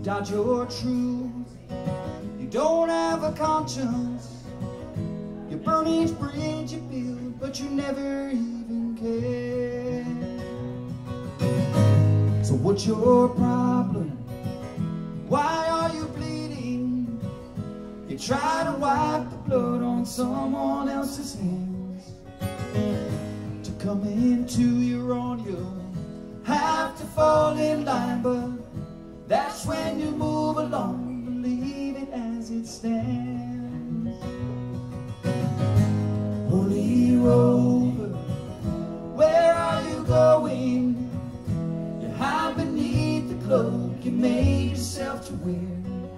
doubt your truth. You don't have a conscience. You burn each bridge you build, but you never even care. So what's your problem? Why are you bleeding? You try to wipe the blood on someone else's hands. To come into your own, you have to fall in line, but that's when you move along, believe it as it stands. Holy Rover, where are you going? You hide beneath the cloak you made yourself to wear.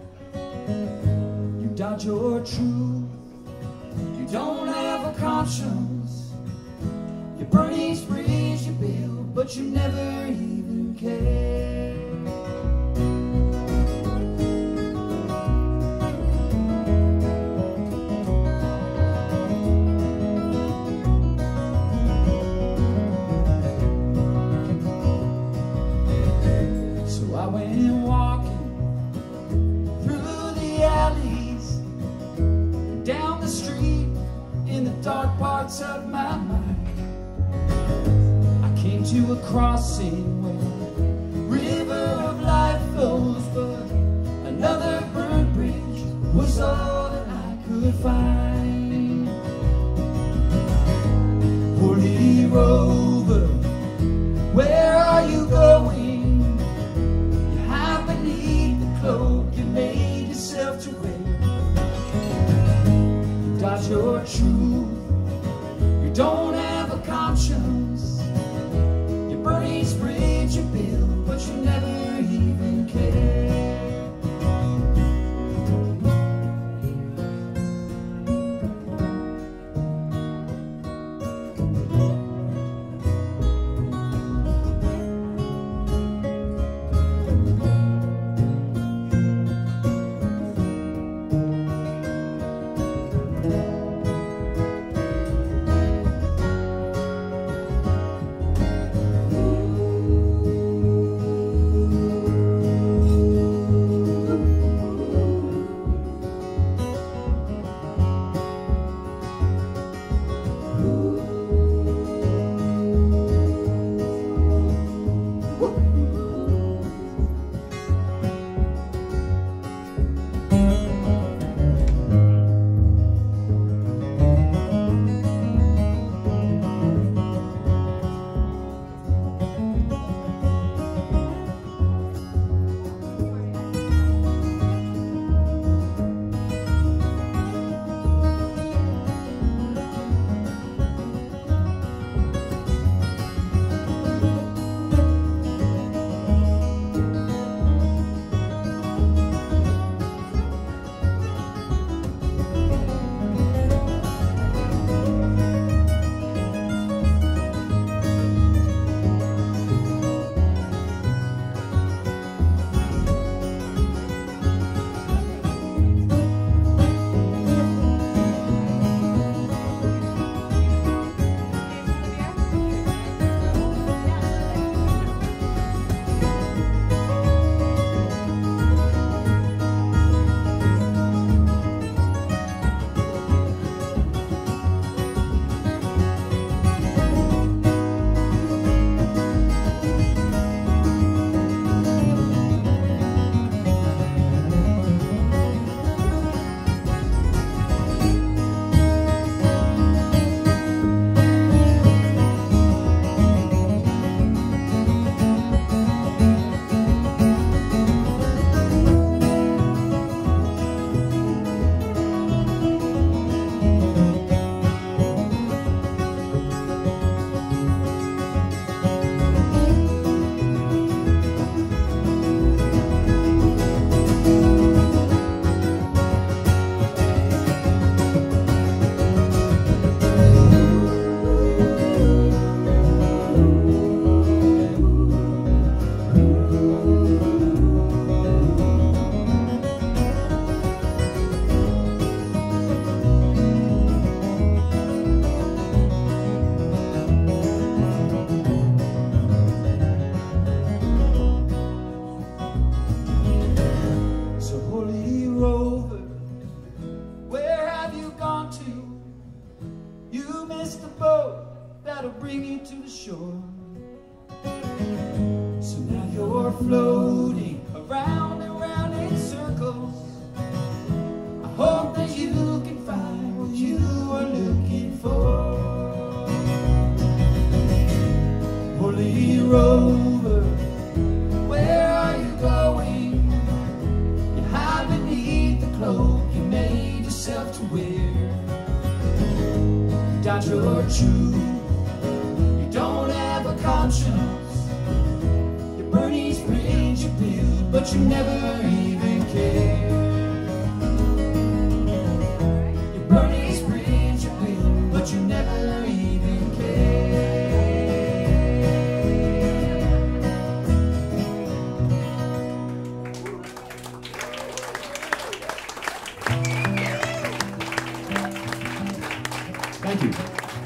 You doubt your truth. You don't have a conscience. You burn each bridge you build, but you never even care. I went walking through the alleys, down the street, in the dark parts of my mind. I came to a crossing where the river of life flows, but another burnt bridge was all that I could find. Holy Rover, where are you going? Cloak you made yourself to wear. You doubt your truth. You don't have a conscience. You burn each bridge you build, but you never even care. to the shore. So now you're floating around and round in circles. I hope that you can find what you are looking for. Holy rover, where are you going? You hide beneath the cloak you made yourself to wear. You doubt your truth, you don't have a conscience. You burn these bridges you build, but you never even care. You burn these bridges you build, but you never even care. Thank you.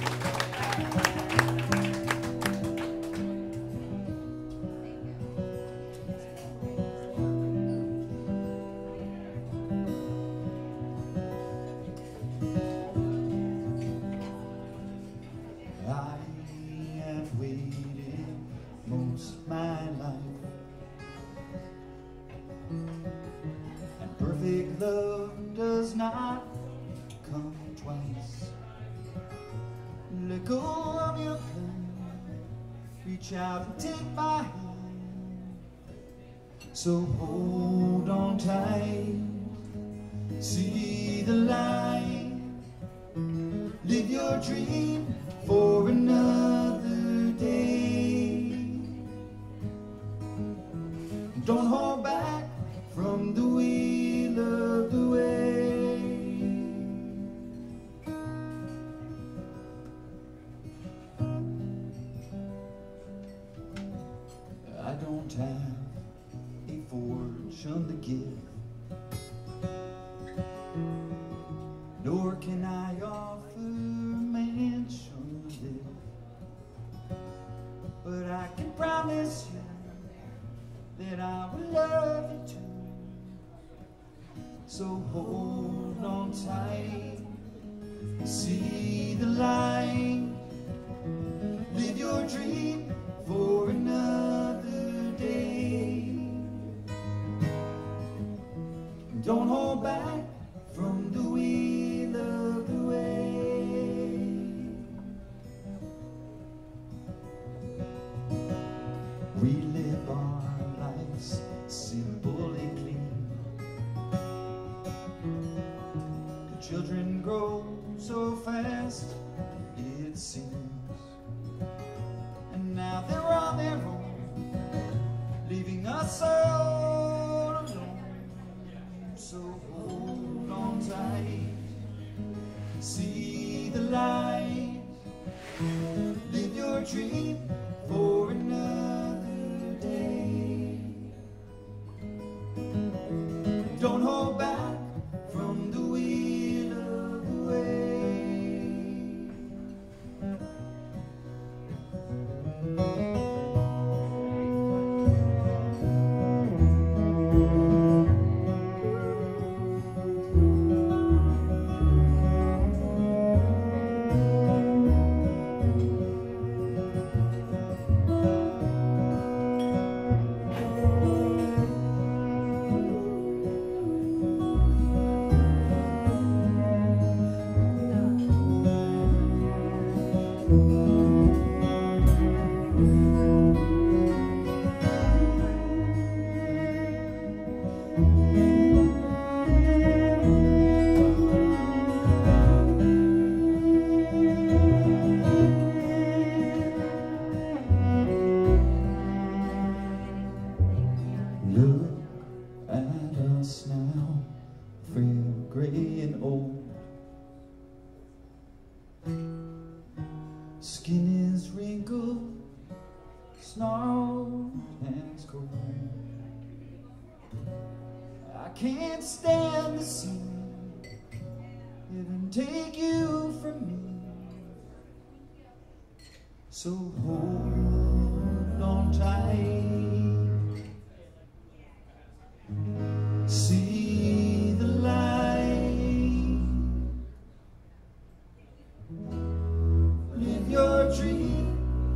I have waited most of my life, and perfect love does not come twice. Let go of your plan, reach out and take my hand. So hold on tight, see the light, live your dream for another day. Don't hold back from the wheel of the way. I don't have a fortune to give, nor can I offer mansion to live, but I can promise you that I will love you too. So hold on tight, see the light, live your dream for another day. Don't hold back from the wheel of the way. We live our lives simple and clean. The children grow so fast, it seems, and now they're on their own, leaving us all alone. So hold on tight, see the light, live your dream for another day. Don't hold back from the wheel of the way. Look at us now, frail, gray and old. Skin is wrinkled, snarled, hands cold. I can't stand to see heaven take you from me. So hold on tight, see the light, live your dream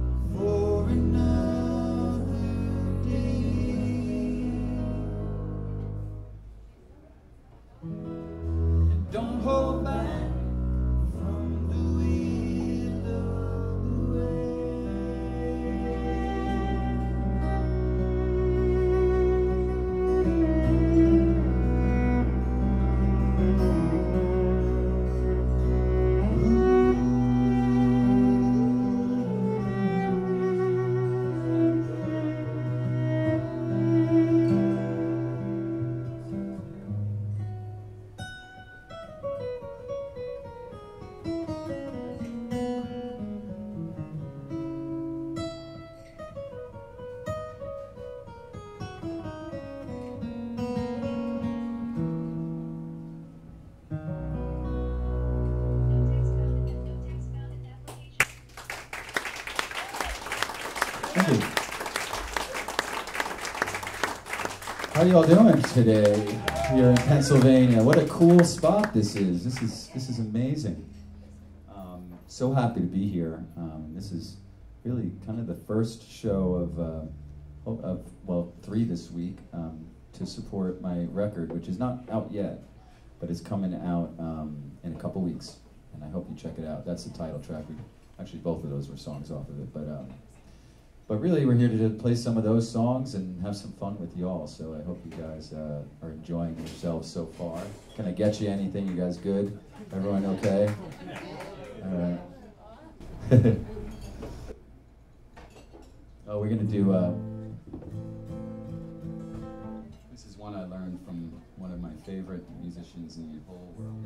How you all doing today here in Pennsylvania? What a cool spot this is. This is amazing. So happy to be here. This is really kind of the first show of well, 3 this week to support my record, which is not out yet, but it's coming out in a couple weeks, and I hope you check it out. That's the title track. Actually, both of those were songs off of it, but really, we're here to play some of those songs and have some fun with y'all. So I hope you guys are enjoying yourselves so far. Can I get you anything? You guys good? Everyone okay? All right. Oh, we're gonna do. This is one I learned from one of my favorite musicians in the whole world.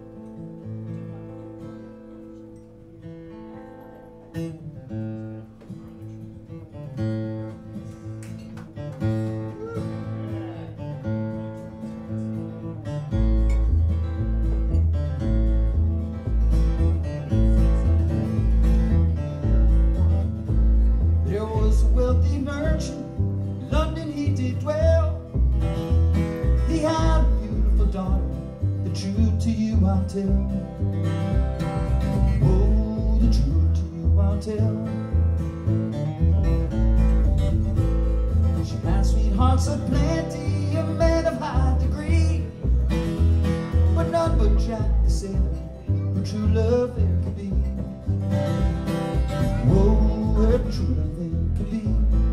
Oh, the truth to you I'll tell. She had sweethearts aplenty, a man of high degree, but none but Jack the sailor, her true love there could be. Oh, her true love there could be.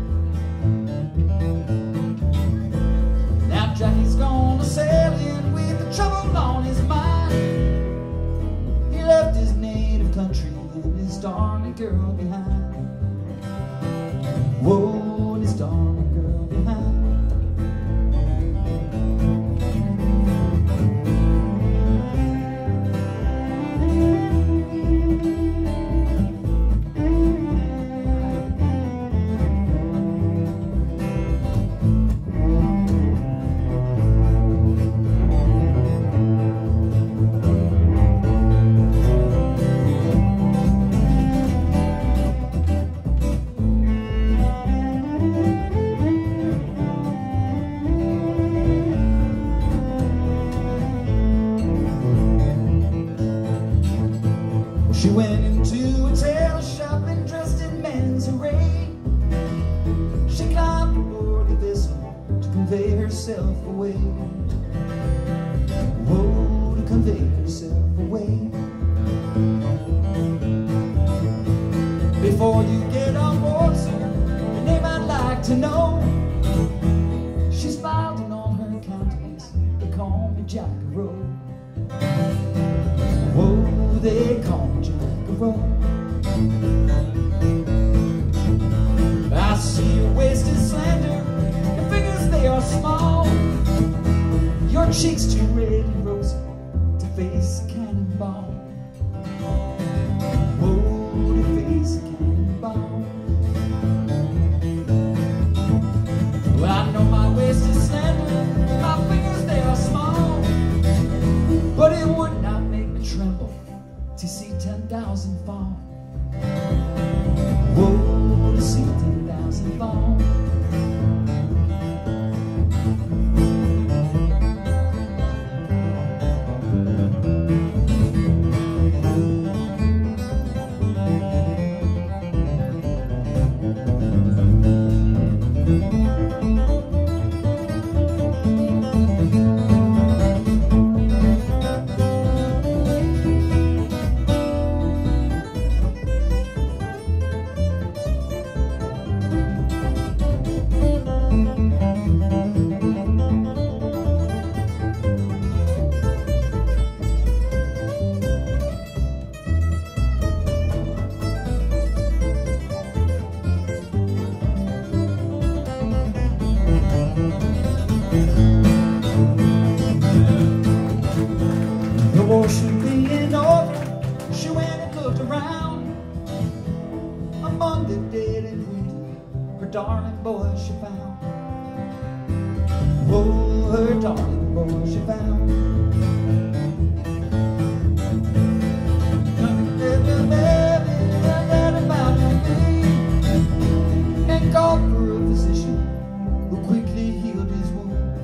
Now Jackie's gone a-sailing with the trouble on his mind. Left his native country and his darling girl behind. Whoa, and his darling girl behind. She went into a tailor shop and dressed in men's array. She climbed aboard the vessel to convey herself away. Oh, to convey herself away. Before you get on board, sir, your name I'd like to know. She smiled and on her countenance they call me Jack Rowe. Whoa, they call me Jack Rowe. I see your waist is slender, your fingers they are small, your cheeks too red and rosy to face a cannonball. Whoa, to face a cannonball. Well, I know my waist is slender, my fingers they are small, but it would not make me tremble to see 10,000 fall. Whoa, to see 10,000 fall. Ocean being over, she went and looked around. Among the dead and wounded, her darling boy she found. Oh, her darling boy she found. And called for a physician who quickly healed his wound.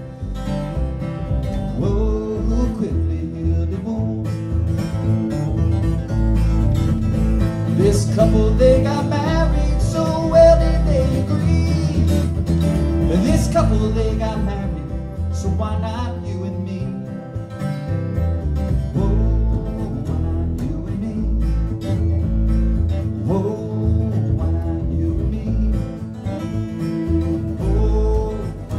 couple, they got married, so well did they agree. This couple, they got married, so why not you and me? Whoa, why not you and me? Whoa, why not you and me? Whoa, why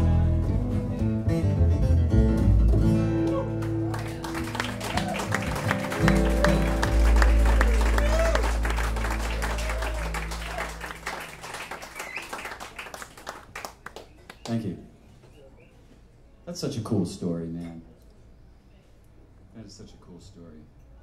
Thank you. That's such a cool story, man. That is such a cool story.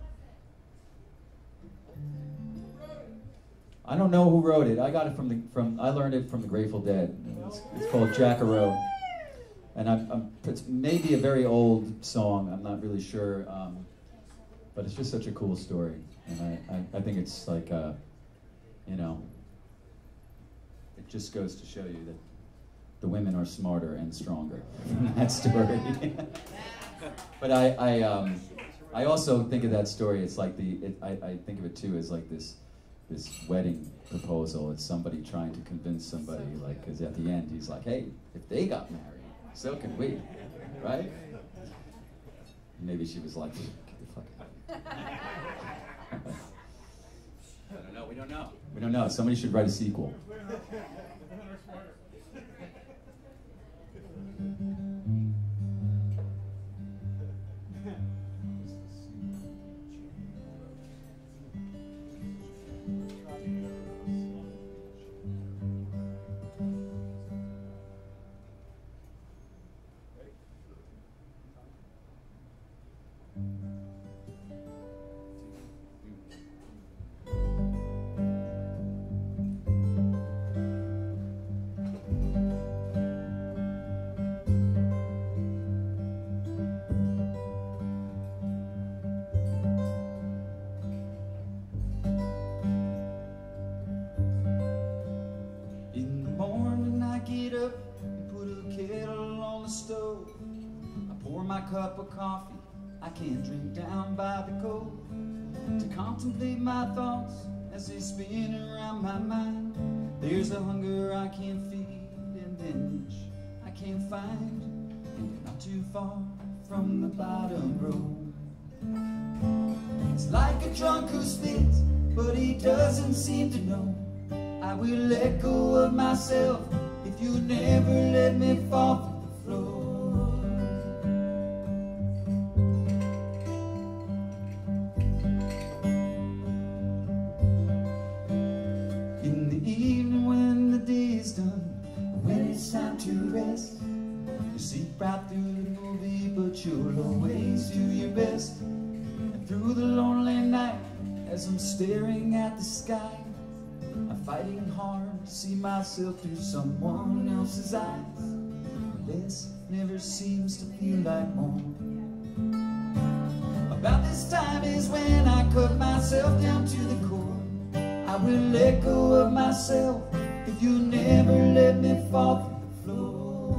I don't know who wrote it. I got it I learned it from the Grateful Dead. It's called Jackaroo, and it's maybe a very old song. I'm not really sure, but it's just such a cool story, and I think it's like you know, it just goes to show you that the women are smarter and stronger in that story. But I also think of that story. It's like I think of it too as like this wedding proposal. It's somebody trying to convince somebody, like, because at the end he's like, hey, if they got married, so can we, right? Maybe she was like, get the fuck out. I don't know. We don't know. We don't know. Somebody should write a sequel. Cup of coffee I can't drink down by the cold, to contemplate my thoughts as they spin around my mind. There's a hunger I can't feed and an itch I can't find, and you're not too far from the bottom row. It's like a drunk who spits, but he doesn't seem to know. I will let go of myself if you never let me fall through the floor. Right through the movie, but you'll always do your best. And through the lonely night, as I'm staring at the sky, I'm fighting hard to see myself through someone else's eyes. Less never seems to feel like more. About this time is when I cut myself down to the core. I will let go of myself if you never let me fall through the floor.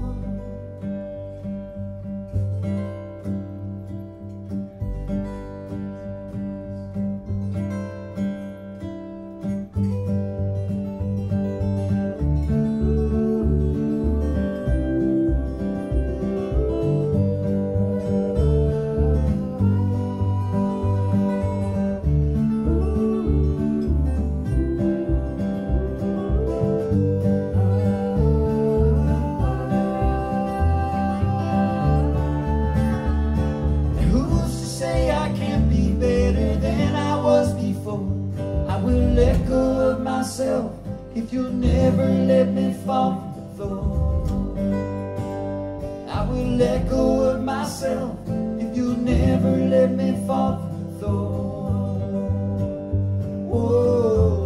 If you'll never let me fall to the floor, I will let go of myself. If you'll never let me fall to the floor. Whoa.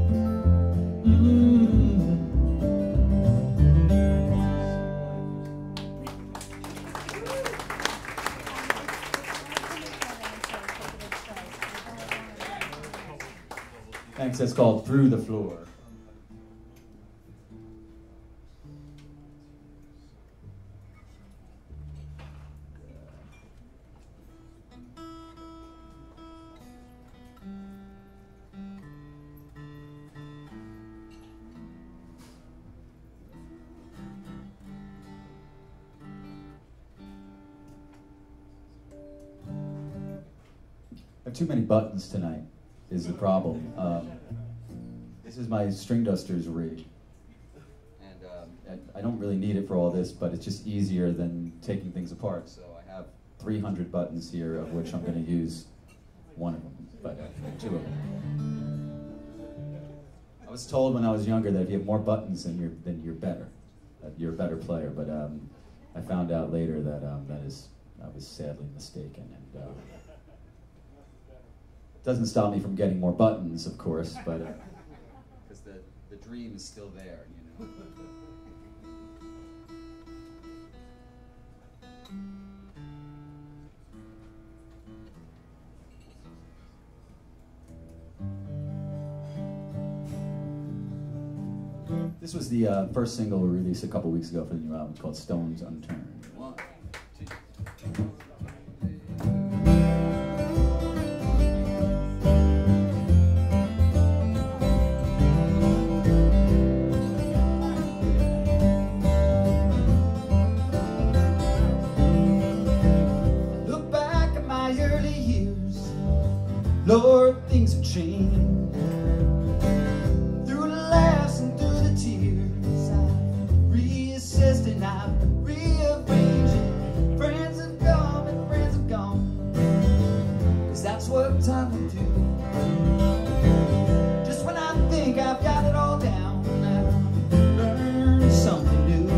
Thanks. That's called Through the Floor. have too many buttons tonight, is the problem. This is my string dusters rig. And I don't really need it for all this, but it's just easier than taking things apart. So I have 300 buttons here, of which I'm going to use one of them, but 2 of them. I was told when I was younger that if you have more buttons, then you're better. You're a better player, but I found out later that I was sadly mistaken. And it doesn't stop me from getting more buttons, of course, but because the dream is still there, you know. This was the first single we released a couple weeks ago for the new album called Stones Unturned. 1, 2. Look back at my early years, Lord, things have changed. And I'm rearranging. Friends have come and friends have gone, 'cause that's what time will do. Just when I think I've got it all down, I learn something new.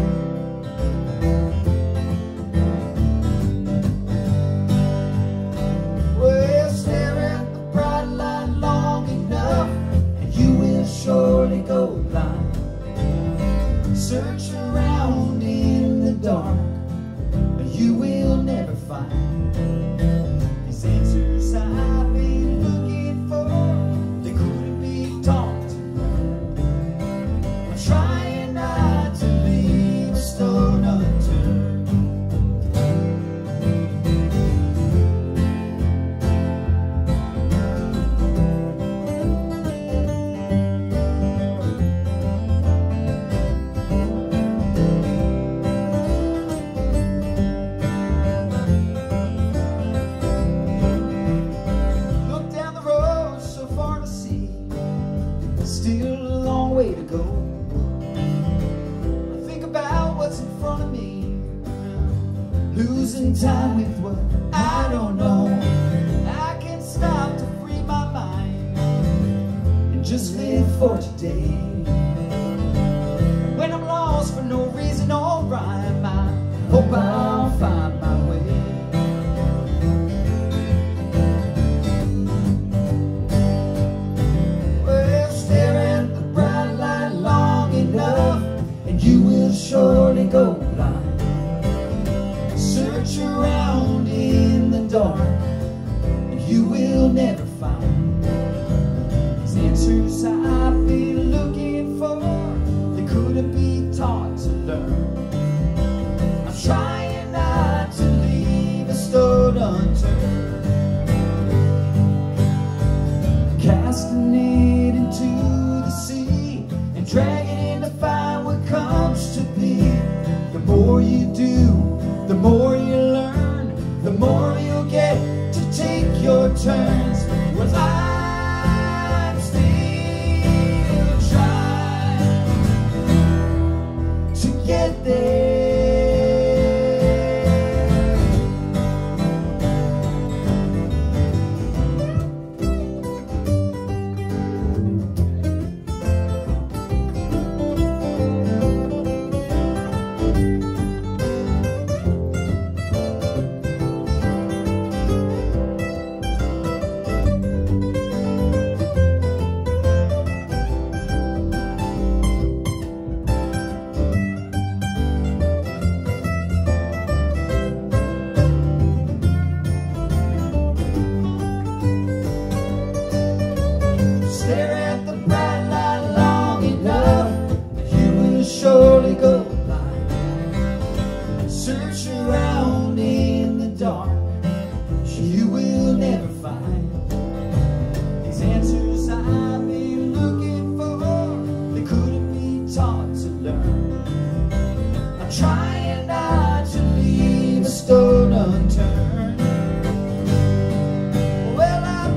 Well, stare at the bright light long enough, and you will surely go blind. Search around in the dark, but you will never find these answers I've been looking for. They couldn't be taught to learn. I'm trying not to leave a stone unturned. Still a long way to go. I think about what's in front of me, losing time with what I don't know. I can't stop to free my mind and just live for today. When I'm lost for no reason or rhyme, I hope I'll find my way. You will surely go blind. Search around in the dark, and you will never find these answers I've been looking for. They couldn't be taught to learn. I'm trying not to leave a stone unturned. Casting it into the sea and dragging it to find what comes to be. The more you do, the more you learn, the more you'll get to take your turns. Well, I'm still trying to get there. Stare at the bright light long enough, you will surely go blind. Search around in the dark, you will never find these answers I've been looking for. They couldn't be taught to learn. I'm trying not to leave a stone unturned. Well, I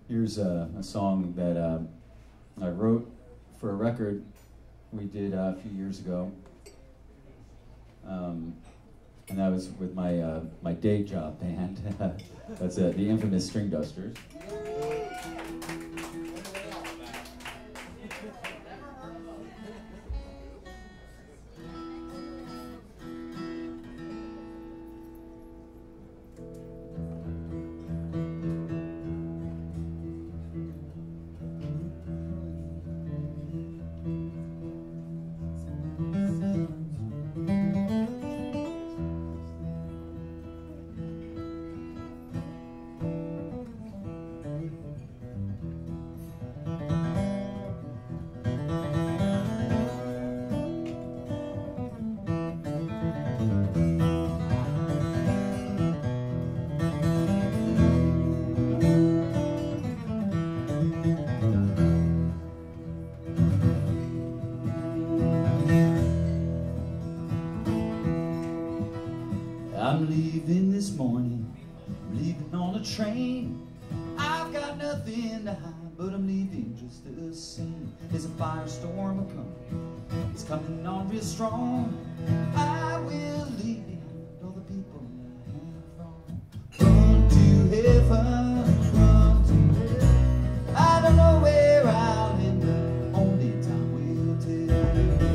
Here's a song that I wrote for a record we did a few years ago, and that was with my my day job band. That's the infamous String Dusters. I'm leaving this morning, leaving on a train. I've got nothing to hide, but I'm leaving just the same. There's a firestorm a-coming, it's coming on real strong. I will leave behind all the people I have wronged. Run to heaven, run to hell. I don't know where I'll end up, only time will tell.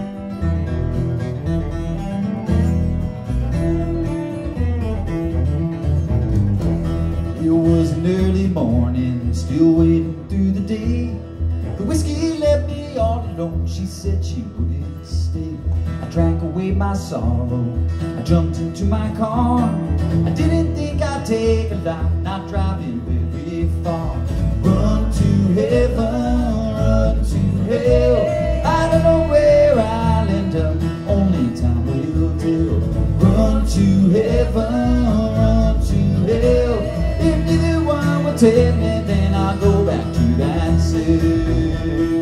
It was an early morning, still waiting through the day. The whiskey left me all alone, she said she wouldn't stay. I drank away my sorrow, I jumped into my car. I didn't think I'd take a life, not driving very far. Run to heaven, run to hell. I don't know where I'll end up, only time will tell. Run to heaven, run to hell. If neither one will take me, then I'll go back to that cell.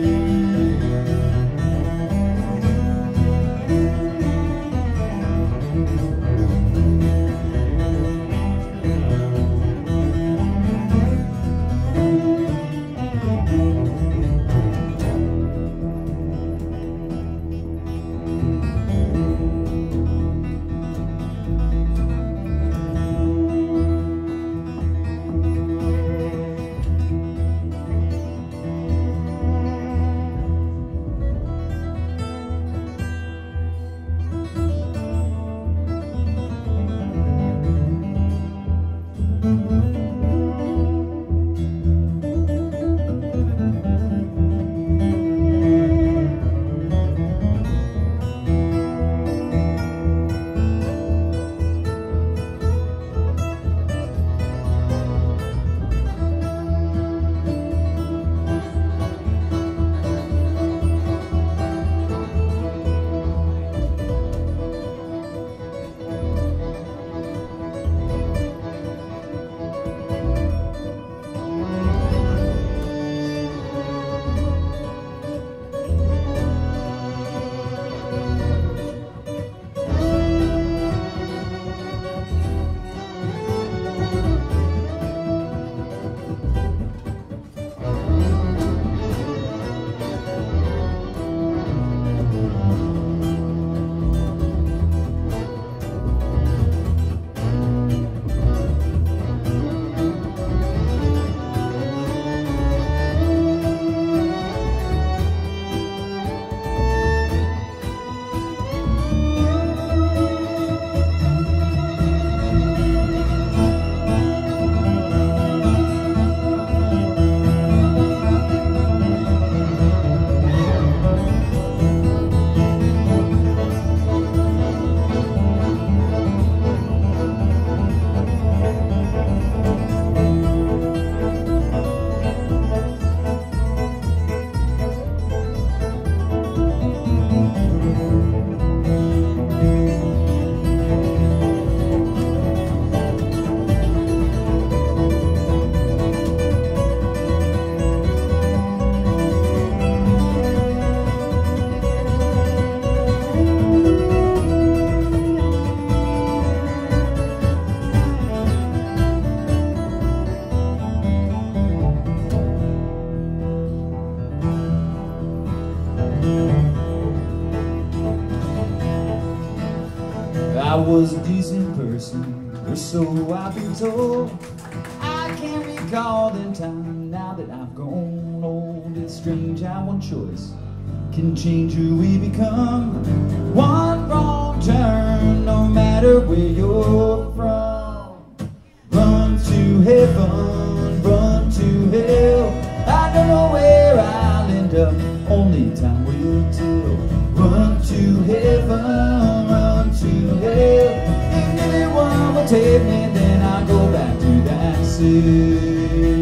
I was a decent person, or so I've been told. I can't recall the time now that I've grown old. It's strange how one choice can change who we become. One wrong turn, no matter where you're from. Run to heaven, run to hell. I don't know where I'll end up, only time will tell. Run to heaven, run to hell. If anyone will take me, then I'll go back to that cell.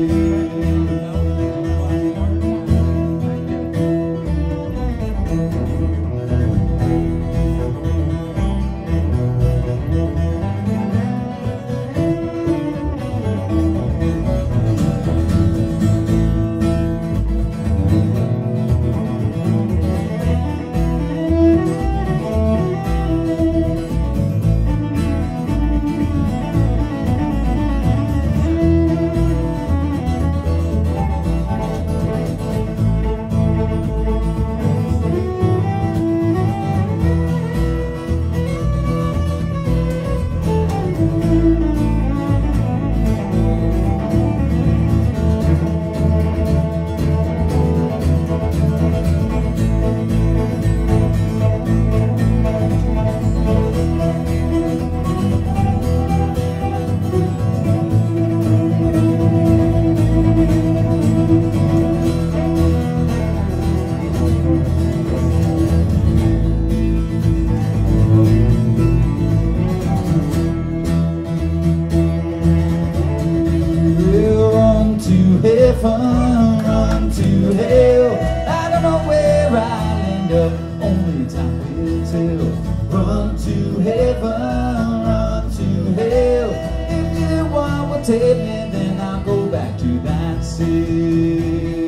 Run to hell. I don't know where I'll end up, only time will tell. Run to heaven, run to hell. If either one will take me, then I'll go back to that cell.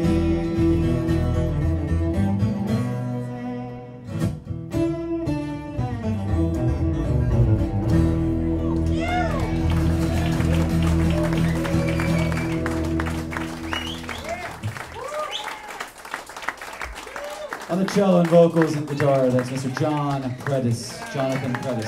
On the cello and vocals and guitar, that's Mr. John Predis, Jonathan Predis.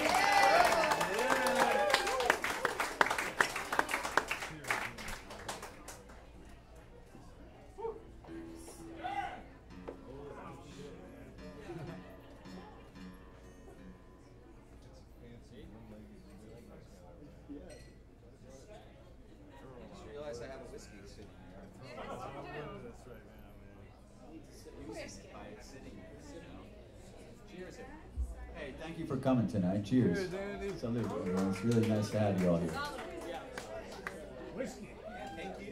Hey, thank you for coming tonight. Cheers. Salute, everyone. It's really nice to have you all here. Whiskey. Thank you.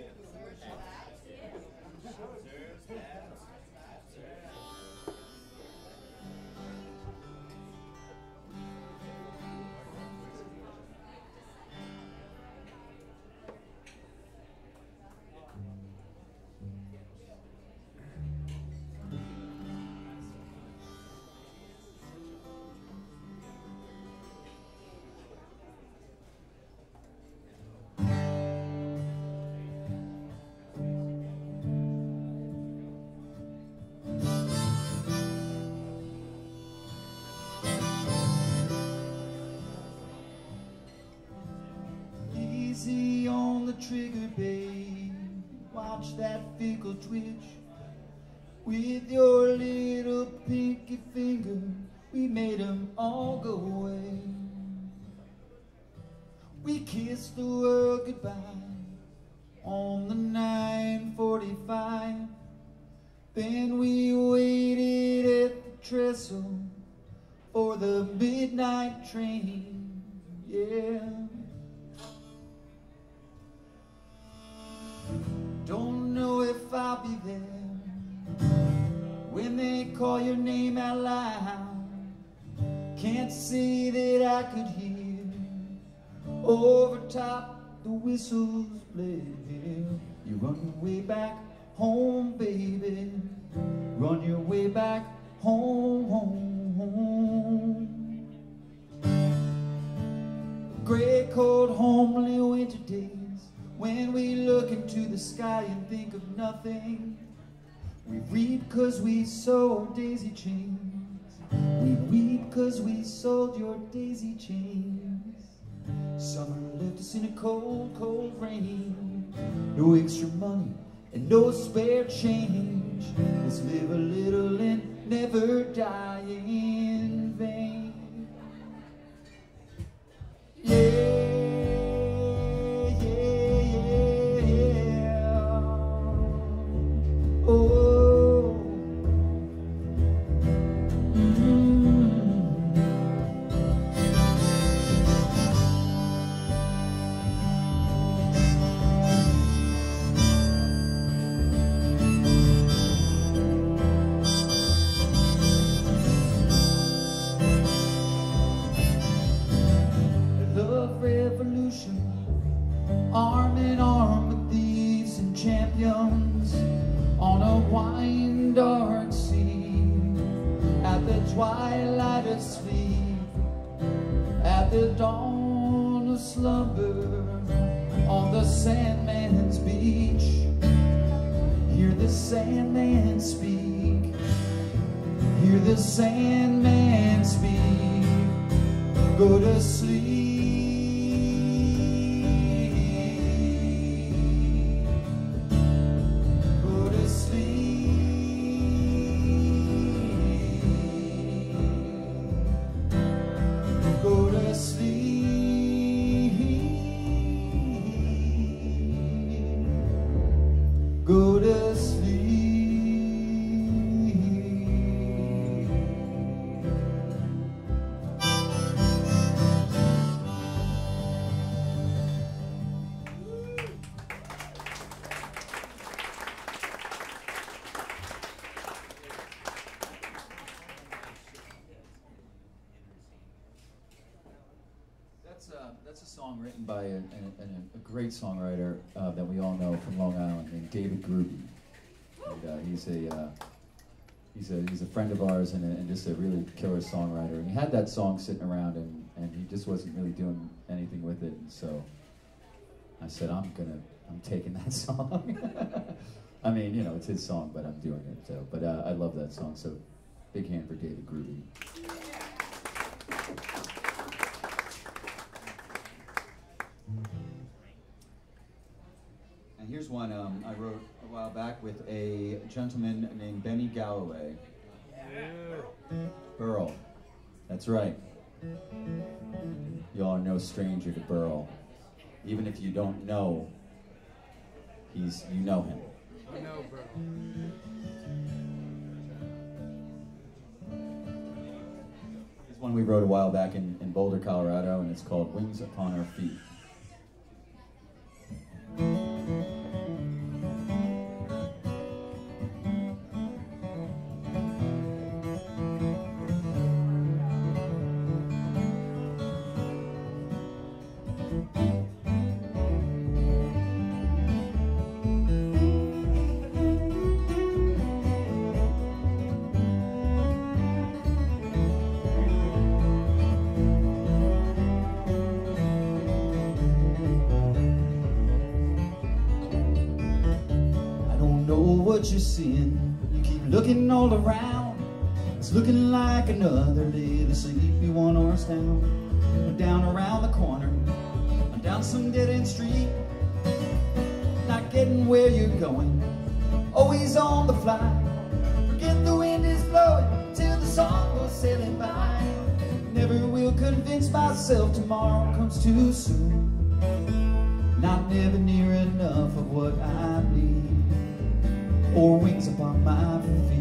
Easy on the trigger, babe. Watch that fickle twitch. With your little pinky finger, we made them all go away. We kissed the world goodbye on the 9:45. Then we waited at the trestle for the midnight train, yeah. Don't know if I'll be there when they call your name out loud. Can't say that I could hear over top the whistles play. You run your way back home, baby. Run your way back home, home, home. Gray, cold, homely winter days, when we look into the sky and think of nothing. We reap 'cause we sow daisy chains We weep 'cause we sold your daisy chains. Summer left us in a cold, cold rain. No extra money and no spare change. Let's live a little and never die in vain. Yeah. Arm in arm with thieves and champions on a wine dark sea, at the twilight of sleep, at the dawn of slumber, on the Sandman's beach. Hear the Sandman speak, hear the Sandman speak. Go to sleep. Go to sleep. That's a song written by a great songwriter that we all know from Long Island named David Gruby. And, he's a friend of ours and just a really killer songwriter. And he had that song sitting around and he just wasn't really doing anything with it. And so I said, I'm taking that song. I mean, you know, it's his song, but I'm doing it. So, but I love that song. So big hand for David Gruby. And here's one I wrote a while back with a gentleman named Benny Galloway. Burl. That's right. You are no stranger to Burl. Even if you don't know, you know him. I know Burl. Here's one we wrote a while back in Boulder, Colorado, and it's called Wings Upon Our Feet. What you're seeing, you keep looking all around. It's looking like another little sleepy one horse town. Down around the corner, down some dead-end street, not getting where you're going, always on the fly. Forget the wind is blowing till the song goes sailing by. Never will convince myself tomorrow comes too soon. Not never near enough of what I need, or wings upon my feet.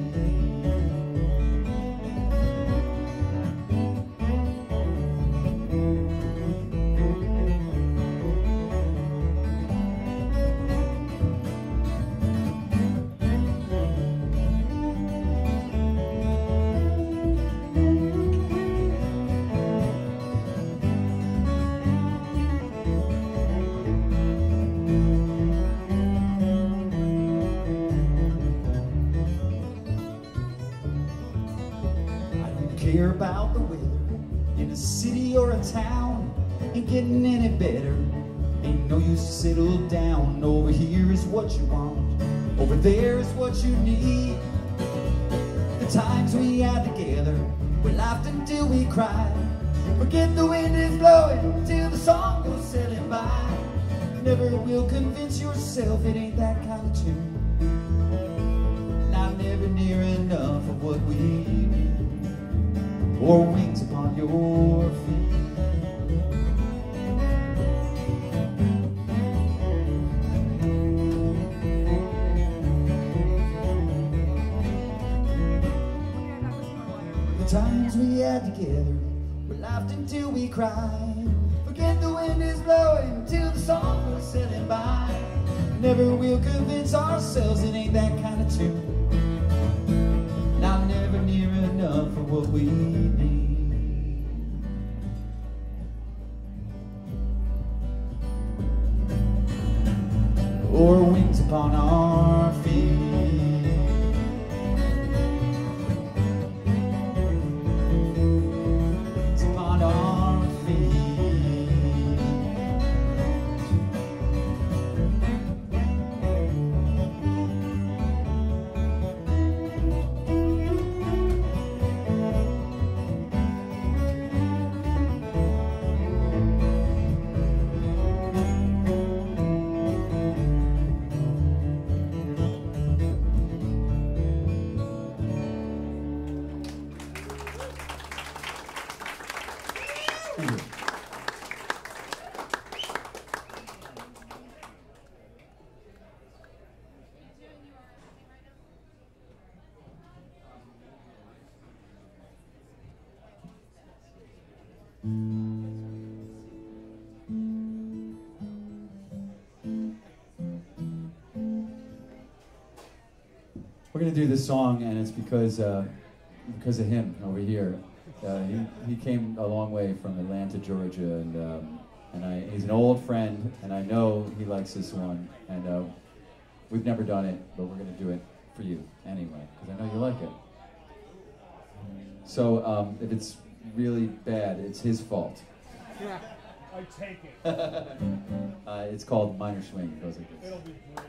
Care about the weather in a city or a town, ain't getting any better. Ain't no use to settle down. Over here is what you want, over there is what you need. The times we had together We laughed until we cried. Forget the wind is blowing till the song goes sailing by. Never will convince yourself it ain't that kind of tune. Not never near enough of what we need, or wings upon your feet. The times we had together, we laughed until we cried. Forget the wind is blowing till the song goes sailing by. Never will convince ourselves it ain't that kind of tune. Not never near enough for what we need. Or wings upon our feet. We're going to do this song, and it's because of him over here. He came a long way from Atlanta, Georgia, and he's an old friend, and I know he likes this one. And we've never done it, but we're going to do it for you anyway, because I know you like it. So if it's really bad, it's his fault. Yeah, I take it. It's called Minor Swing. It goes like this. It'll be great.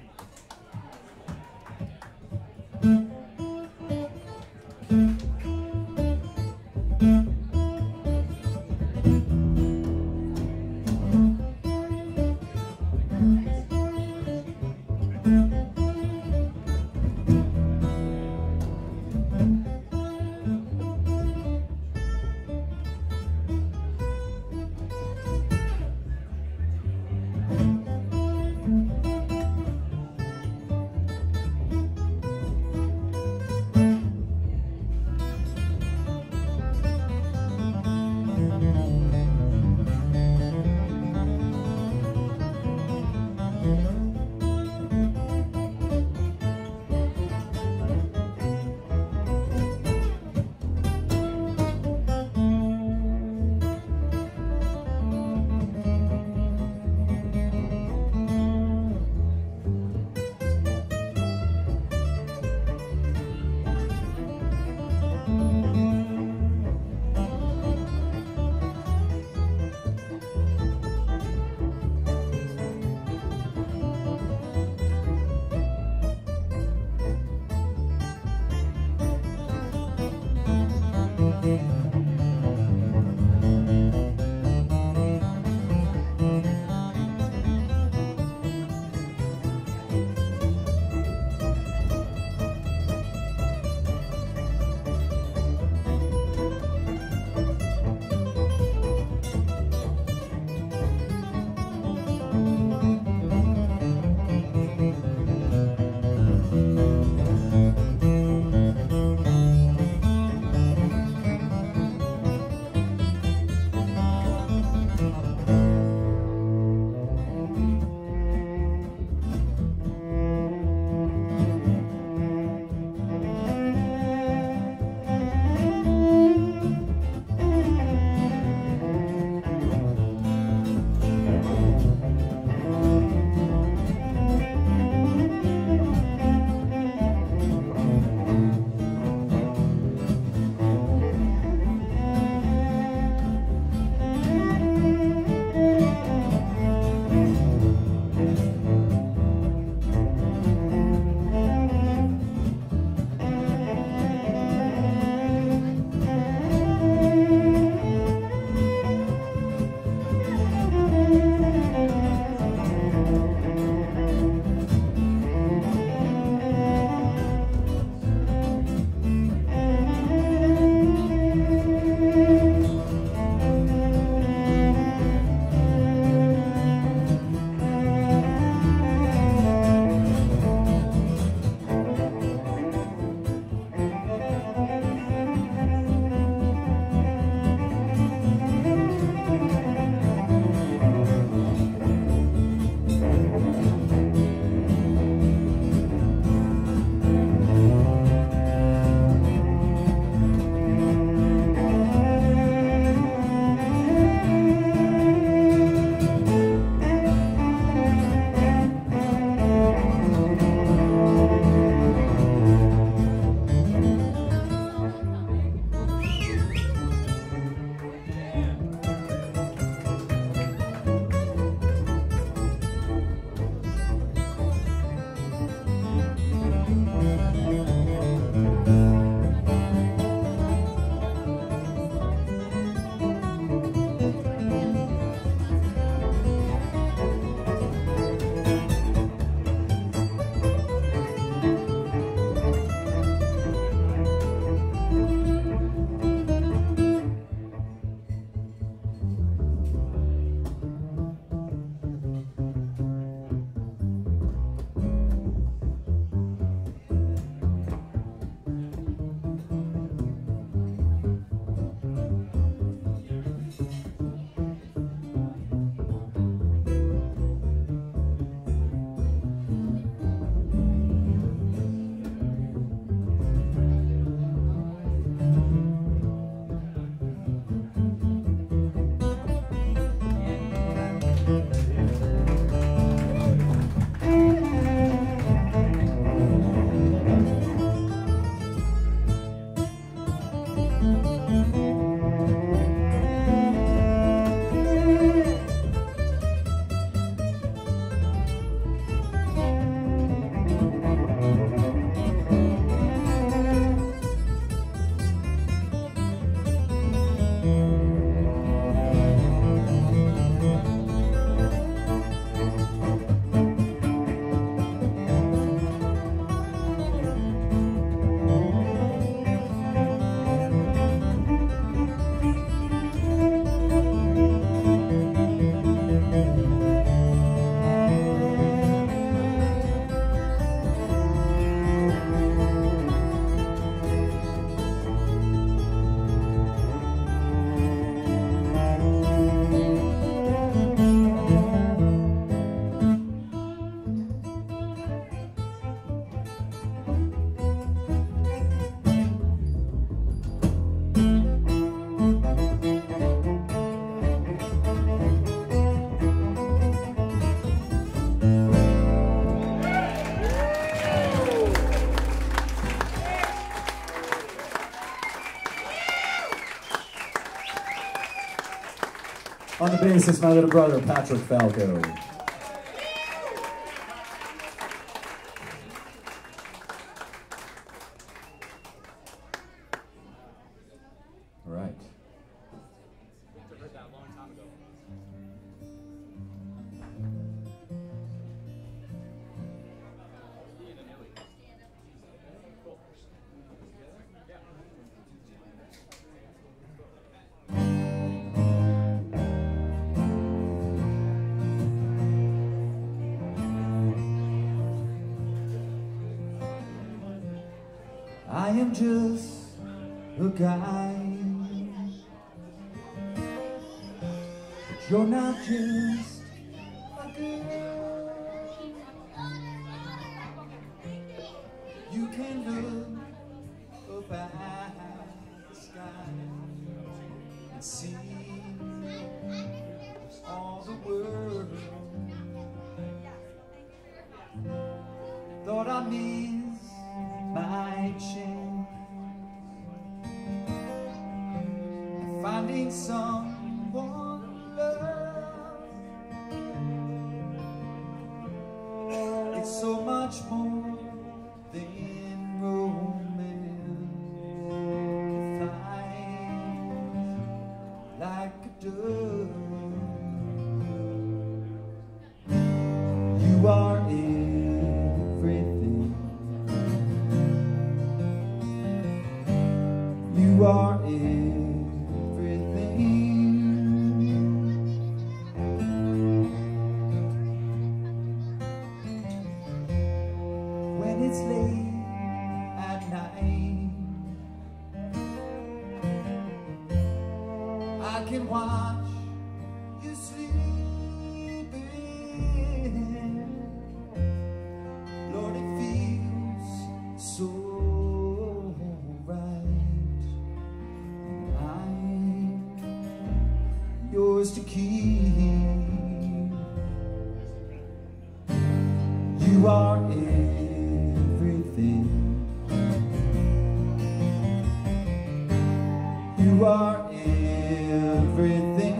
On the bass is my little brother, Patrick Falco. All right. I am just a guy, but you're not just a girl. You can look up at the sky and see all the world. Thought I miss my chance, finding someone to love. It's so much more than romance. Fly like a dove. You are everything. You are everything. When it's late at night, I can watch you sleeping. Lord, it feels so yours to keep. You are everything. You are everything.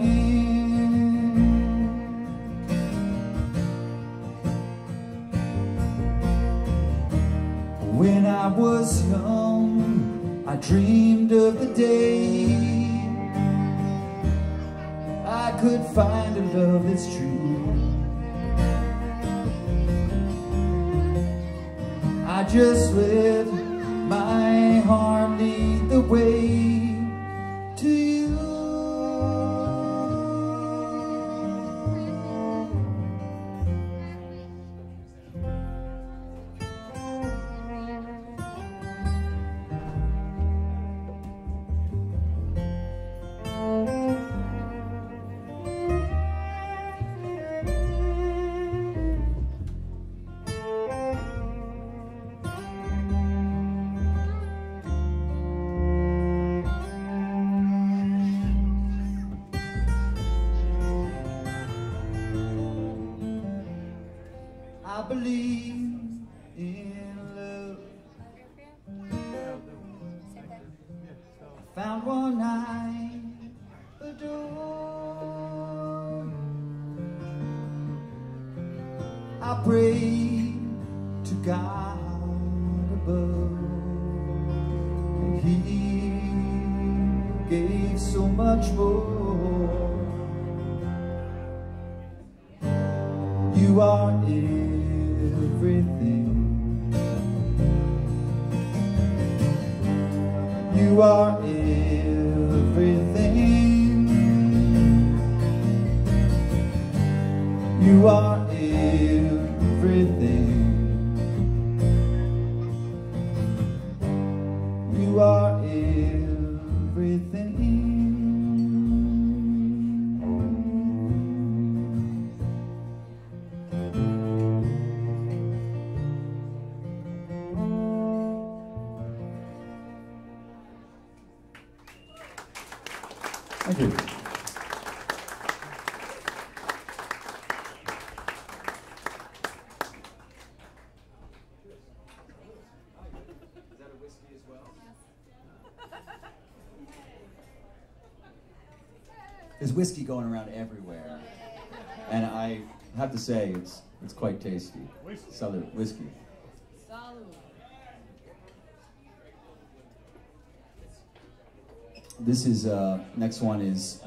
When I was young, I dreamed of the day I could find a love that's true. I just let my heart lead the way to you. I believe in love. I found one I adore. I pray to God above, and He gave so much more. You are everything. You are everything. You are everything. You are everything. Thank you. Is that a whiskey as well? Yes. There's whiskey going around everywhere, and I have to say it's quite tasty. Salud, whiskey. Salud. This is next one is.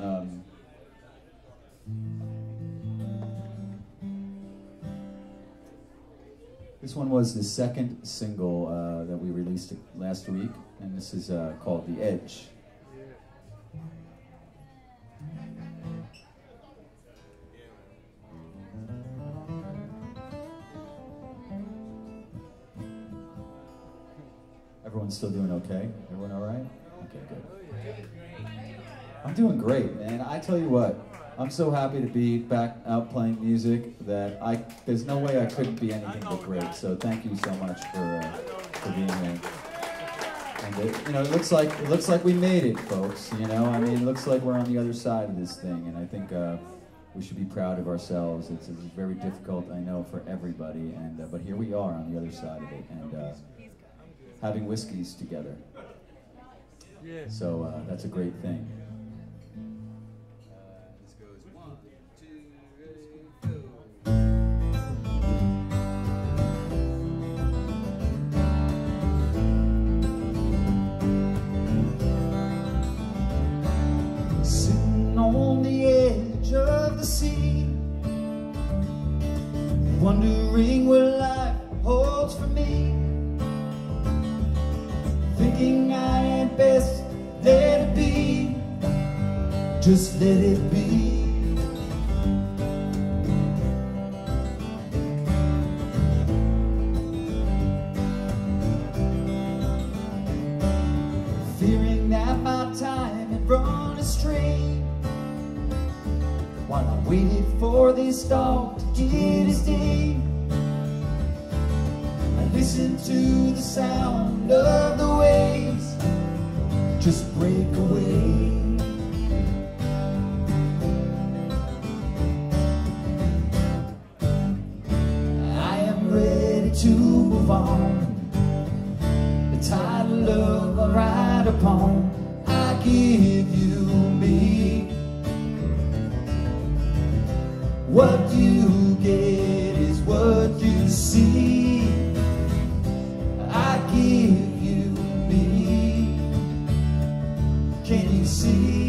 This one was the second single that we released last week, and this is called The Edge. Everyone's still doing okay? Everyone all right? Okay, good. I'm doing great, man. I tell you what, I'm so happy to be back out playing music that there's no way I couldn't be anything but great. So thank you so much for being here. And it looks like we made it, folks. You know, I mean, it looks like we're on the other side of this thing, and I think we should be proud of ourselves. It's very difficult, I know, for everybody, and but here we are on the other side of it, and having whiskeys together. So that's a great thing. This goes 1, 2, ready, go. Sitting on the edge of the sea, wondering what life holds for me, thinking I had best let it be, just let it be. Fearing that my time had run astray, while I waited for this dog to get his day, I listened to the sound of the waves just break away. I am ready to move on. The tide of love I ride upon, I give you me. What you get is what you see. I give you me. Can you see?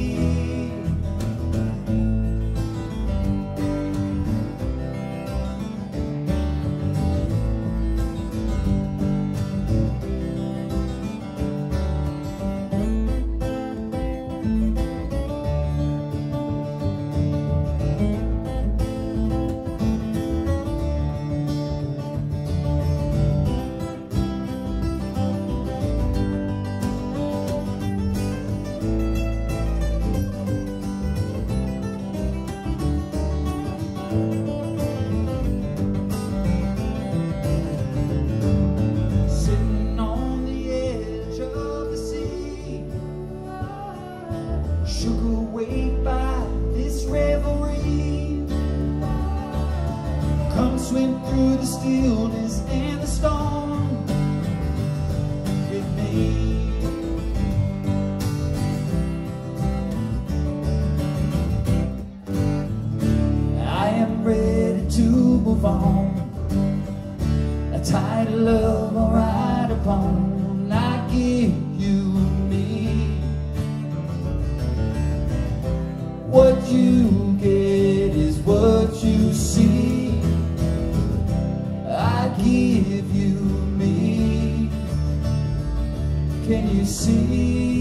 Sitting on the edge of the sea, shook away by this revelry. Come swim through the stillness and the storm with me. I am ready to move on. A tide of love I'll ride upon. I give you me. What you get is what you see. I give you me. Can you see?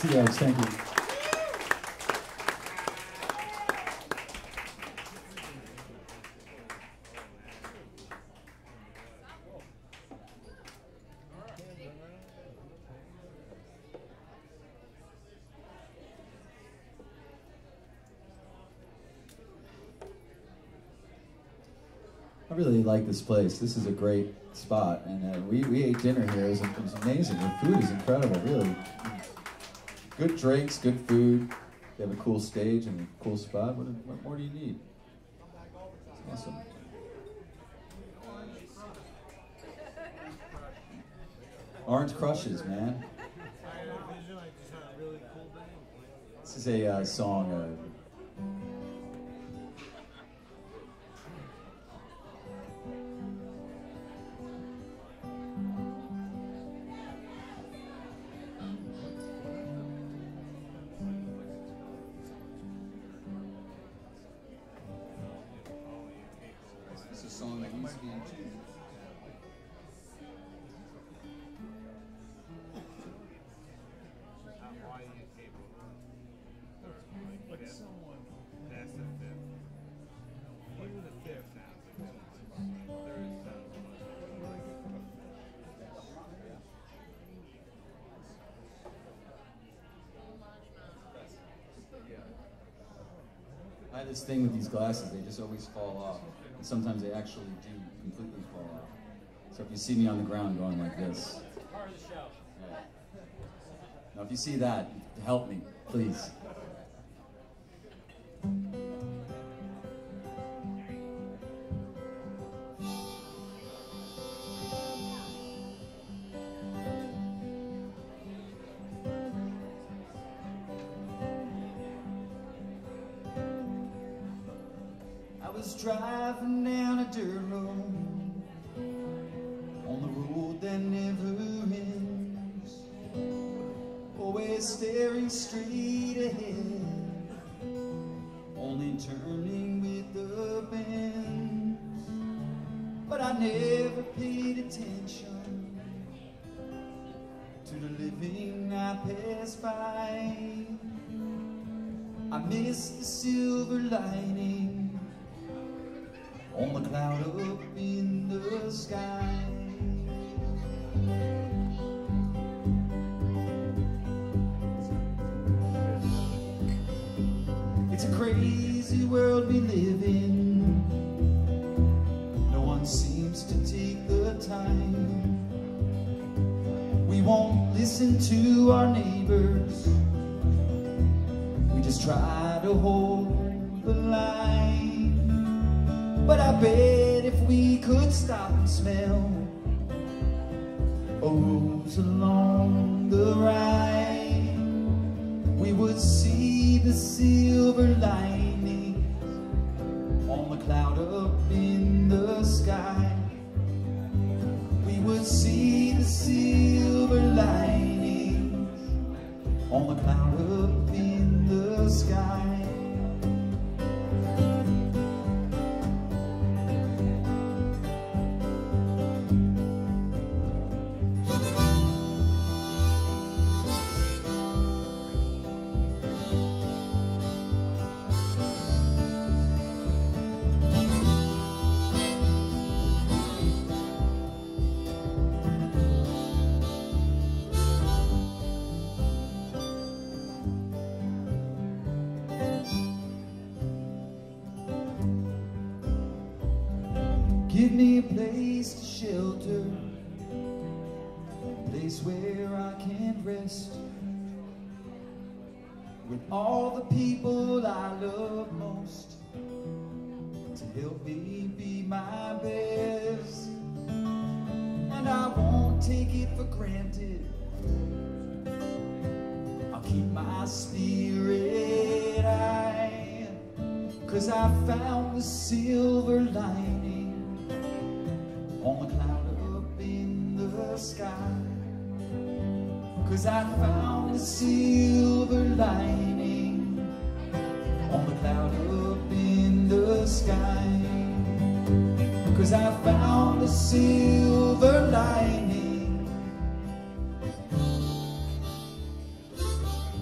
Seahawks, thank you. I really like this place. This is a great spot, and we ate dinner here. It was amazing. The food is incredible, really. Good drinks, good food. They have a cool stage and a cool spot. What more do you need? It's awesome. Orange Crushes, man. This is a song. I have this thing with these glasses, they just always fall off. And sometimes they actually do completely fall off. So if you see me on the ground going like this. Part of the show. Yeah. Now if you see that, help me, please. Driving down a dirt road on the road that never ends, always staring straight ahead, only turning with the bends. But I never paid attention to the living I passed by. I missed the silver lining on the cloud up in the sky. It's a crazy world we live in. No one seems to take the time. We won't listen to our neighbors. We just try to hold the line. But I bet if we could stop and smell a rose along the ride, we would see the silver lining on the cloud up in the sky. We would see the silver lining on the cloud up in the sky. Give me a place to shelter, a place where I can rest, with all the people I love most, to help me be my best. And I won't take it for granted, I'll keep my spirit high, 'cause I found the silver lining on the cloud up in the sky. 'Cause I found the silver lining on the cloud up in the sky. 'Cause I found the silver lining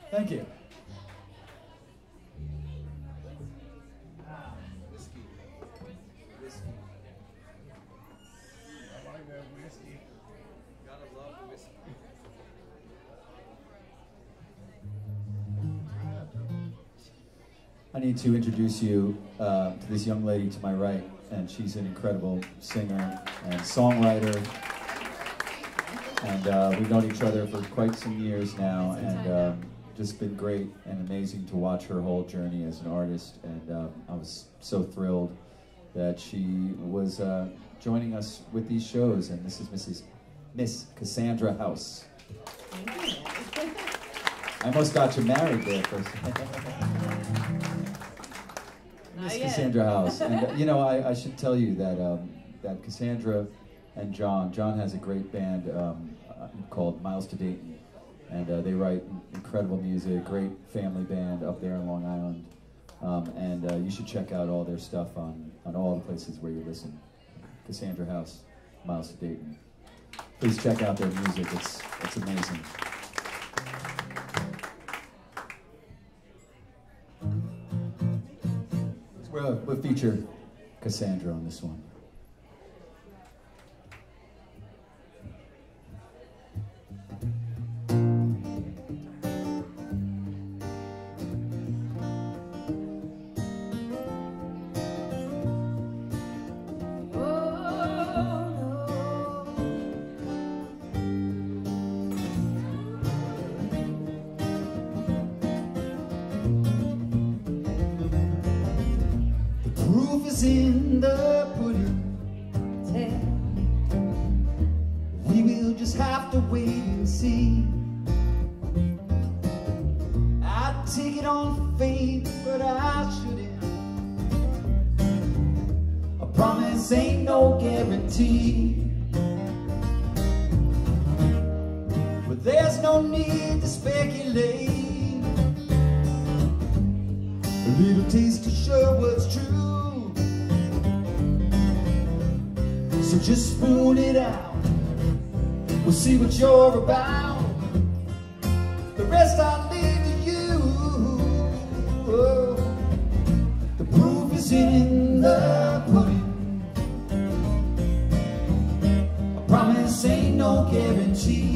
Thank you. Whiskey. Whiskey. I like that whiskey. Gotta love whiskey. I need to introduce you to this young lady to my right, and she's an incredible singer and songwriter. And we've known each other for quite some years now, and just been great and amazing to watch her whole journey as an artist. And I was so thrilled that she was joining us with these shows. And this is Miss Cassandra House. I almost got you married there for a second. Miss Cassandra House. And you know, I should tell you that that Cassandra and John has a great band called Miles to Dayton, and they write incredible music, great family band up there in Long Island, and you should check out all their stuff on all the places where you listen. Cassandra House, Miles to Dayton. Please check out their music, it's amazing. We'll feature Cassandra on this one. In the pudding, we will just have to wait and see. I'd take it on faith, but I shouldn't. A promise ain't no guarantee, but there's no need to speculate. A little taste to show what's true. So just spoon it out, we'll see what you're about. The rest I'll leave to you. Oh, the proof is in the pudding. A promise ain't no guarantee.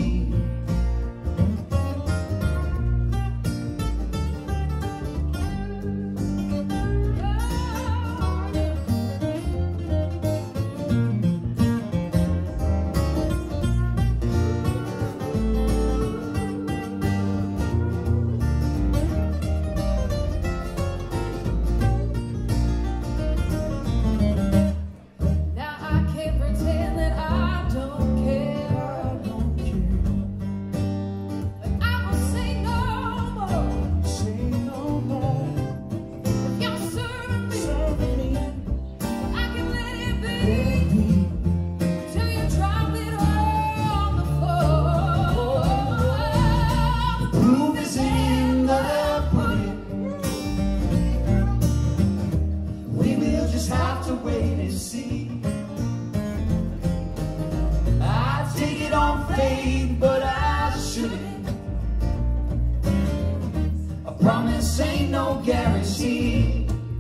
Promise ain't no guarantee.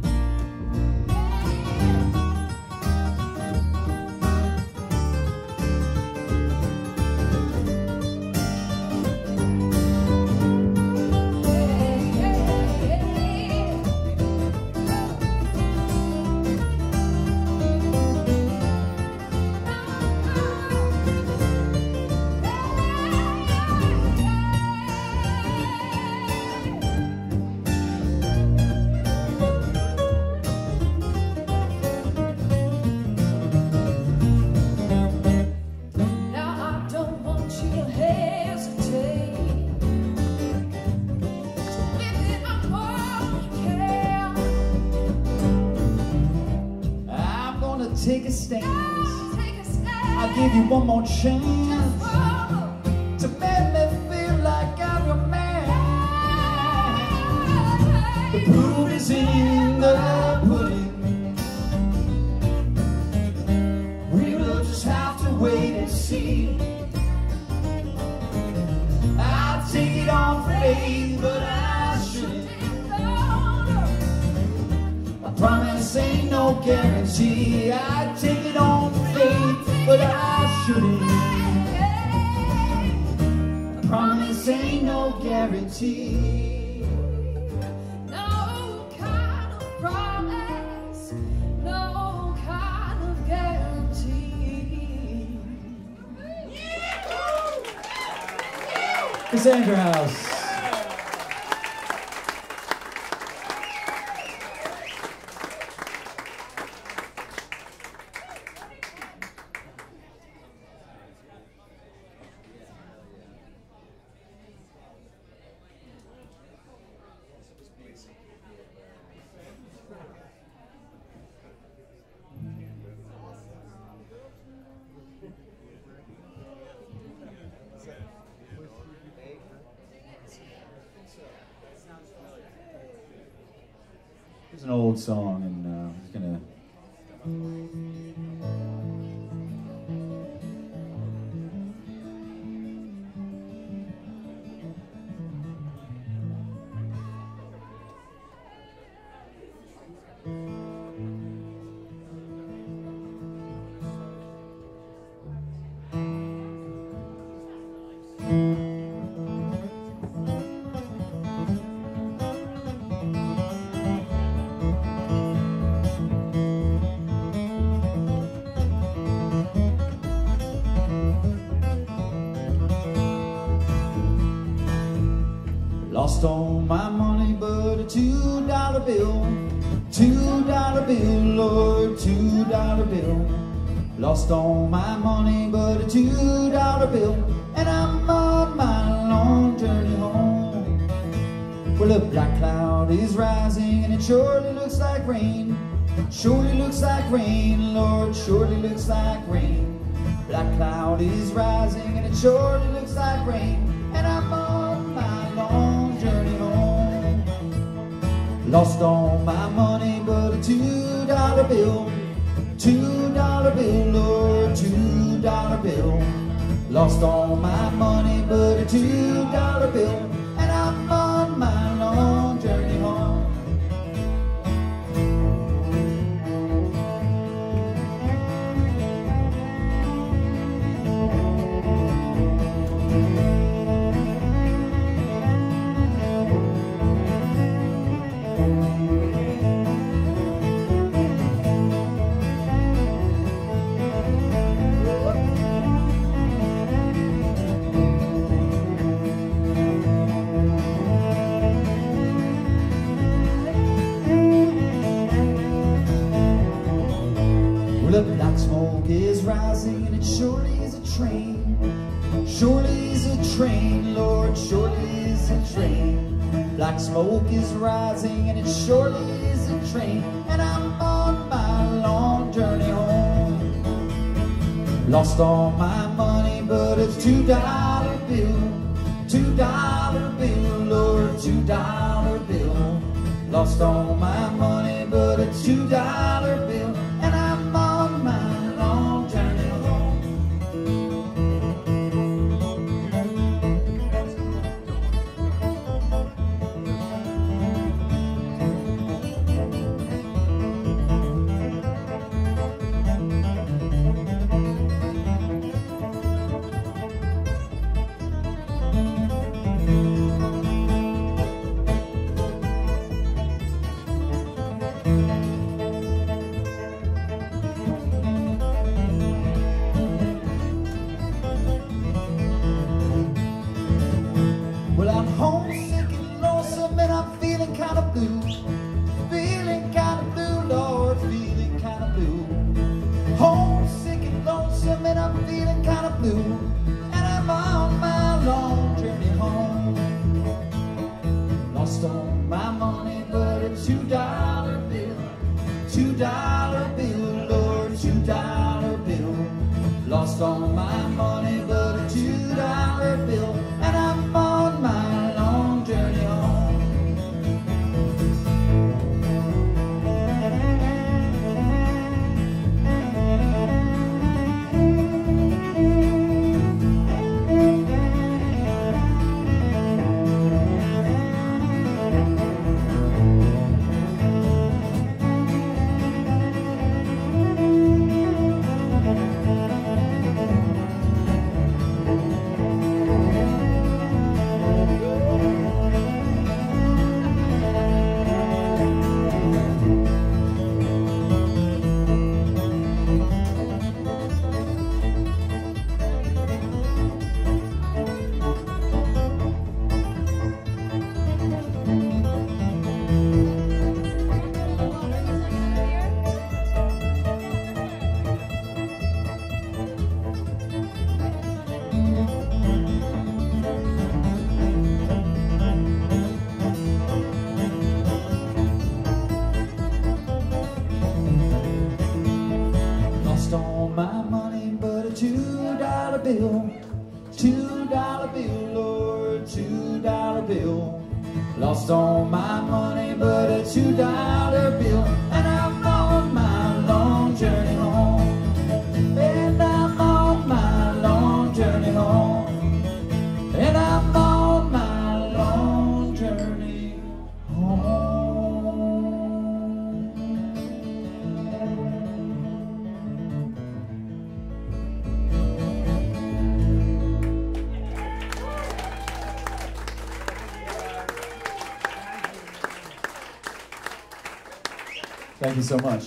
Take a stand. I'll give you one more chance to make me feel like I'm your man. The proof is in the pudding. We will just have to wait and see. I'll take it on faith, but no guarantee. I'd take it on faith, but I shouldn't. A promise ain't no guarantee. No kind of promise, no kind of guarantee. Cassandra House. It's an old song, and it's gonna. Lost all my money but a $2 bill, $2 bill, Lord, $2 bill. Lost all my money but a $2 bill, and I'm on my long journey home. Well, a black cloud is rising and it surely looks like rain. Surely looks like rain, Lord, surely looks like rain. Black cloud is rising and it surely looks like rain, and I'm on my long journey home. Lost all my money but a $2 bill, $2 bill, Lord, $2 bill. Lost all my money but a $2 bill, and I'm on my long journey home. The black smoke is rising and it surely is a train. Surely is a train, Lord, surely is a train. Black smoke is rising and it surely is a train, and I'm on my long journey home. Lost all my money but a $2 bill, $2 bill, Lord, $2 bill. Lost all my money but a $2 bill, and I'm on my long journey home. Well, I'm homesick and lonesome and I'm feeling kind of blue. Feeling kind of blue, Lord, feeling kind of blue. Homesick and lonesome and I'm feeling kind of blue, and I'm on my long journey home. Lost all my money but a $2 bill, $2 bill, Lord, $2 bill. Lost all my money but a $2 bill, and I'm on my long journey home. bill, $2 bill, Lord, $2 bill. Lost all my money but a $2 bill, and I'm on my long journey home. And I'm on my long journey home. And I'm on my long journey home. Thank you so much.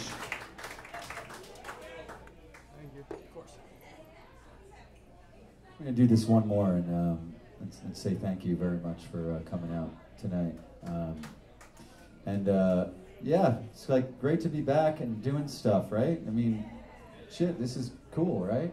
Thank you. Of course. We're going to do this one more, and let's say thank you very much for coming out tonight. Yeah, it's like great to be back and doing stuff, right? I mean, shit, this is cool, right?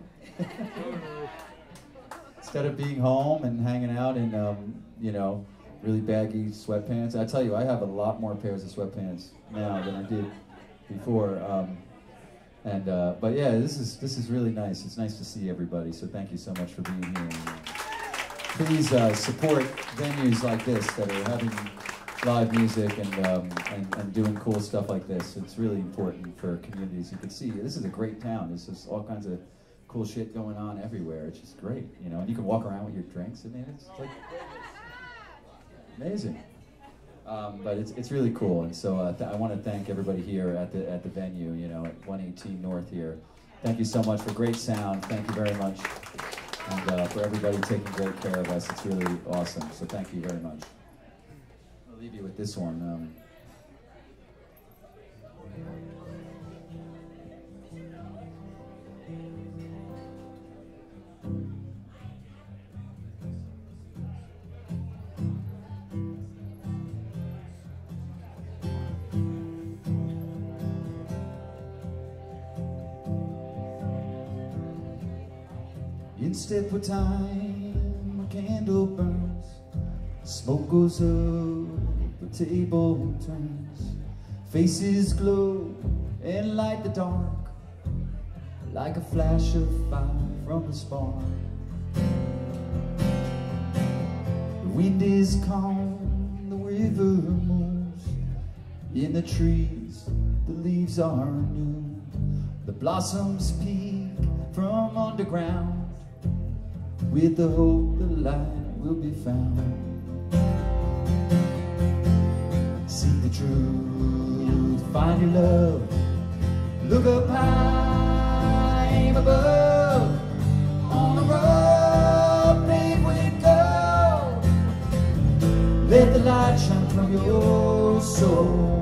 Instead of being home and hanging out in, you know, really baggy sweatpants. I tell you, I have a lot more pairs of sweatpants now than I did before. But yeah, this is really nice. It's nice to see everybody. So thank you so much for being here. Please support venues like this that are having live music and doing cool stuff like this. It's really important for communities. You can see this is a great town. There's just all kinds of cool shit going on everywhere. It's just great, you know. And you can walk around with your drinks. I mean, it's like amazing. But it's really cool, and so I want to thank everybody here at the venue, you know, at 118 North here. Thank you so much for great sound. Thank you very much, and for everybody taking great care of us. It's really awesome. So thank you very much. I'll leave you with this one. In step with time, a candle burns, smoke goes up, the table turns, faces glow and light the dark, like a flash of fire from a spark. The wind is calm, the river moves, in the trees the leaves are new, the blossoms peek from underground, with the hope the light will be found. Seek the truth, find your love, look up high, aim above, on the road paved with gold. Let the light shine from your soul.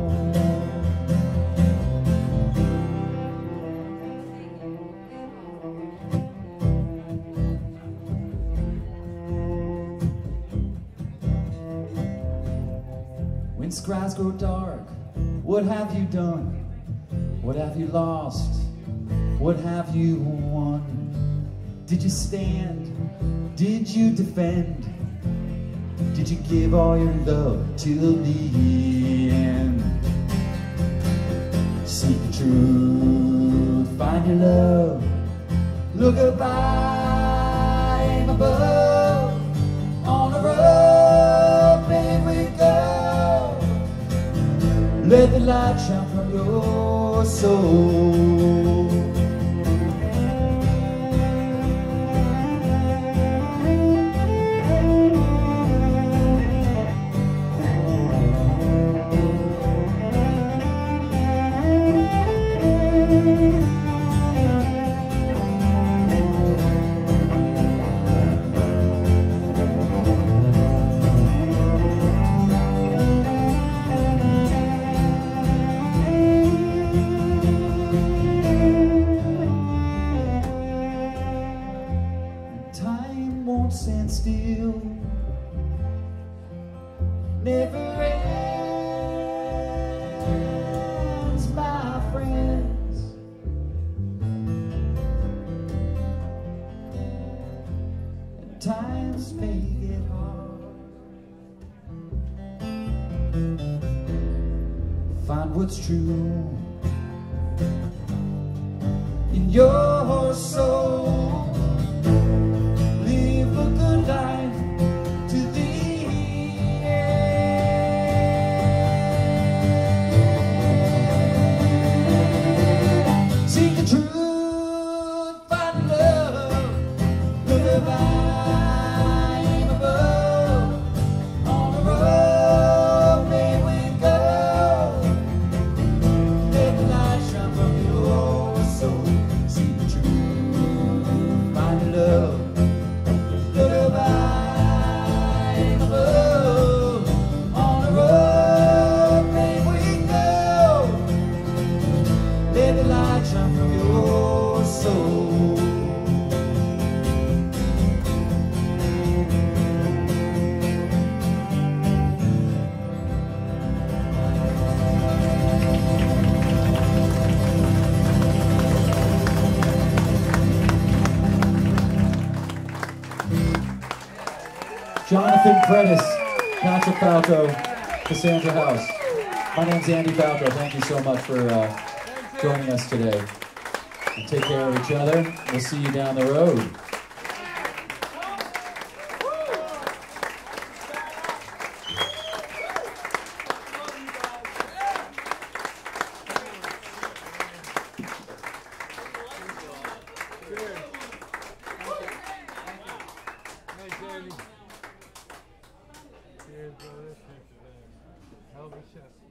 When skies grow dark, what have you done? What have you lost? What have you won? Did you stand? Did you defend? Did you give all your love till the end? Seek the truth, find your love, look up high, aim above, on the road paved with gold. Let the light shine from your soul. Time won't stand still, never ends, my friends. And times make it hard. Find what's true in your soul. Jonathan Prentice, Patrick Falco, Cassandra House. My name's Andy Falco. Thank you so much for joining us today. And take care of each other. We'll see you down the road. Cheers, brother. Hell of a chef.